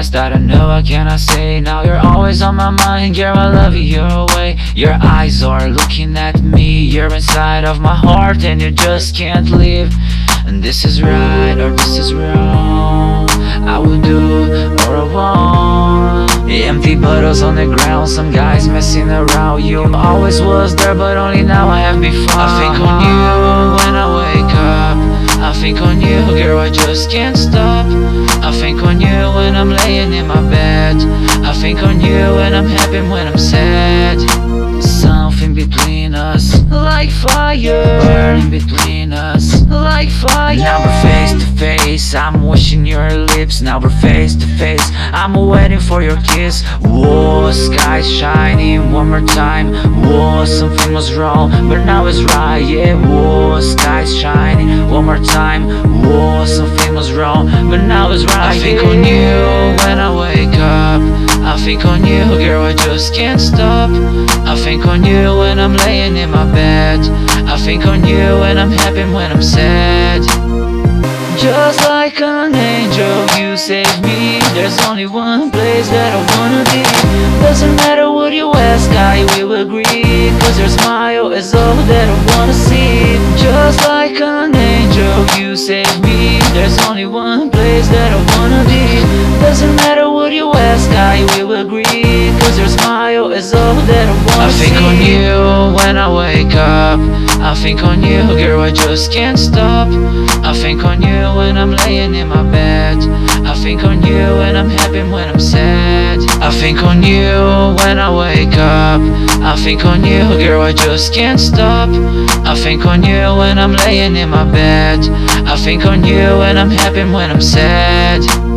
past that I know I cannot say. Now you're always on my mind, girl, I love you your way. Your eyes are looking at me, you're inside of my heart and you just can't leave. And this is right or this is wrong, I will do or I won't. Empty bottles on the ground, some guys messing around. You always was there, but only now I have been found. I think on you when I wake up, I think on you, girl, I just can't stop. I think on you when I'm laying in my bed, I think on you when I'm happy, when I'm sad. Something between us, like fire, burning between us, like fire. Now we're face to face, I'm washing your lips. Now we're face to face, I'm waiting for your kiss. Whoa, sky's shining one more time. Whoa, something was wrong, but now it's right, yeah. Whoa, sky's shining one more time. Whoa, something was wrong, but now it's right. I think on you when I wake up, I think on you, girl, I just can't stop. I think on you when I'm laying in my bed, I think on you when I'm happy, when I'm sad. Just like an angel, you save me. There's only one place that I wanna be. Doesn't matter what you ask, I will agree, cause your smile is all that I wanna see. Just like an angel, you save me. There's only one place that I wanna be. Doesn't matter what you ask, I will agree, cause your smile is all that I wanna see. I think on you when I wake up, I think on you, girl, I just can't stop. I think on you when I'm laying in my bed, I think on you when I'm happy, when I'm sad. I think on you when I wake up, I think on you, girl, I just can't stop. I think on you when I'm laying in my bed, I think on you when I'm happy, when I'm sad.